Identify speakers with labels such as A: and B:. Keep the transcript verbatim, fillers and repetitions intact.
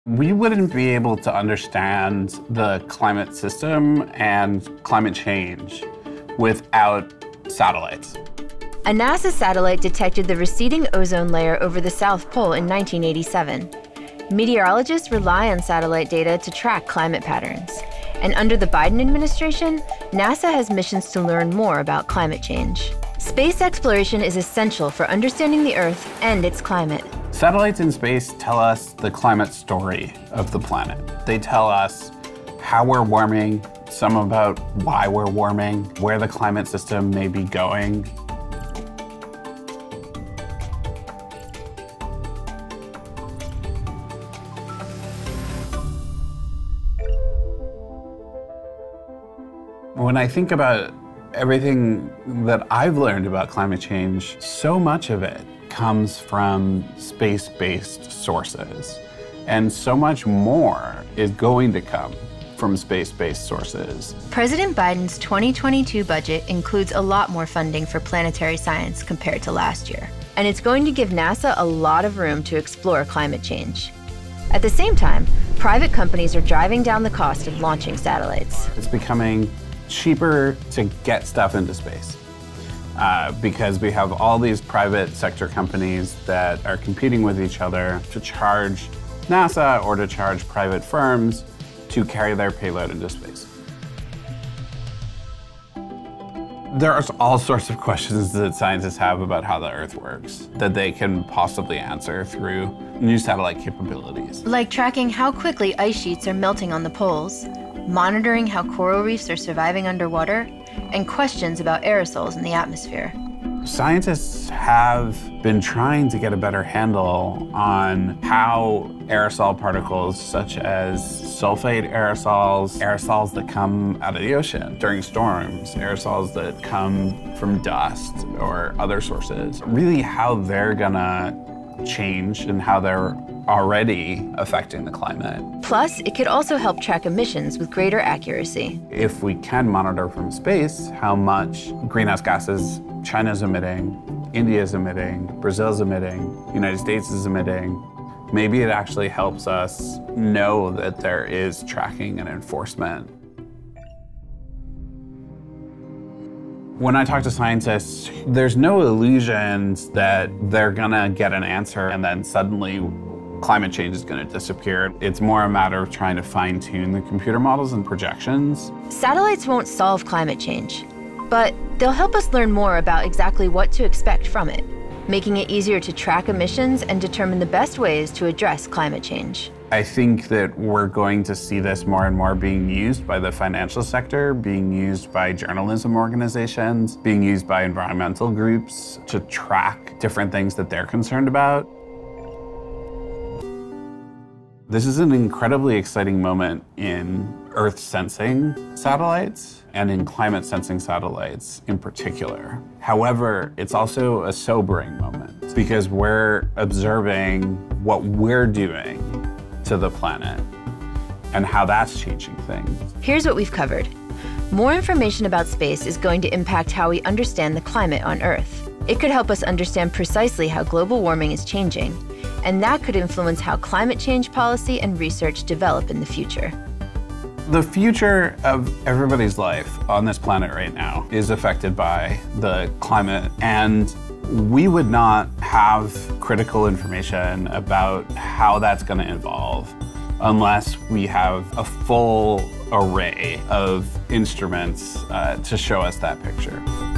A: We wouldn't be able to understand the climate system and climate change without satellites.
B: A NASA satellite detected the receding ozone layer over the South Pole in nineteen eighty-seven. Meteorologists rely on satellite data to track climate patterns. And under the Biden administration, NASA has missions to learn more about climate change. Space exploration is essential for understanding the Earth and its climate.
A: Satellites in space tell us the climate story of the planet. They tell us how we're warming, some about why we're warming, where the climate system may be going. When I think about everything that I've learned about climate change, so much of it comes from space-based sources. And so much more is going to come from space-based sources.
B: President Biden's twenty twenty-two budget includes a lot more funding for planetary science compared to last year. And it's going to give NASA a lot of room to explore climate change. At the same time, private companies are driving down the cost of launching satellites.
A: It's becoming cheaper to get stuff into space uh, because we have all these private sector companies that are competing with each other to charge NASA or to charge private firms to carry their payload into space. There are all sorts of questions that scientists have about how the Earth works that they can possibly answer through new satellite capabilities.
B: Like tracking how quickly ice sheets are melting on the poles, monitoring how coral reefs are surviving underwater, and questions about aerosols in the atmosphere.
A: Scientists have been trying to get a better handle on how aerosol particles such as sulfate aerosols, aerosols that come out of the ocean during storms, aerosols that come from dust or other sources, really how they're gonna change and how they're already affecting the climate.
B: Plus, it could also help track emissions with greater accuracy.
A: If we can monitor from space how much greenhouse gases China's emitting, India's emitting, Brazil's emitting, the United States is emitting, maybe it actually helps us know that there is tracking and enforcement. When I talk to scientists, there's no illusions that they're gonna get an answer and then suddenly climate change is gonna disappear. It's more a matter of trying to fine-tune the computer models and projections.
B: Satellites won't solve climate change, but they'll help us learn more about exactly what to expect from it, making it easier to track emissions and determine the best ways to address climate change.
A: I think that we're going to see this more and more being used by the financial sector, being used by journalism organizations, being used by environmental groups to track different things that they're concerned about. This is an incredibly exciting moment in Earth sensing satellites and in climate sensing satellites in particular. However, it's also a sobering moment because we're observing what we're doing to the planet and how that's changing things.
B: Here's what we've covered. More information about space is going to impact how we understand the climate on Earth. It could help us understand precisely how global warming is changing, and that could influence how climate change policy and research develop in the future.
A: The future of everybody's life on this planet right now is affected by the climate, and we would not have critical information about how that's going to evolve unless we have a full array of instruments uh, to show us that picture.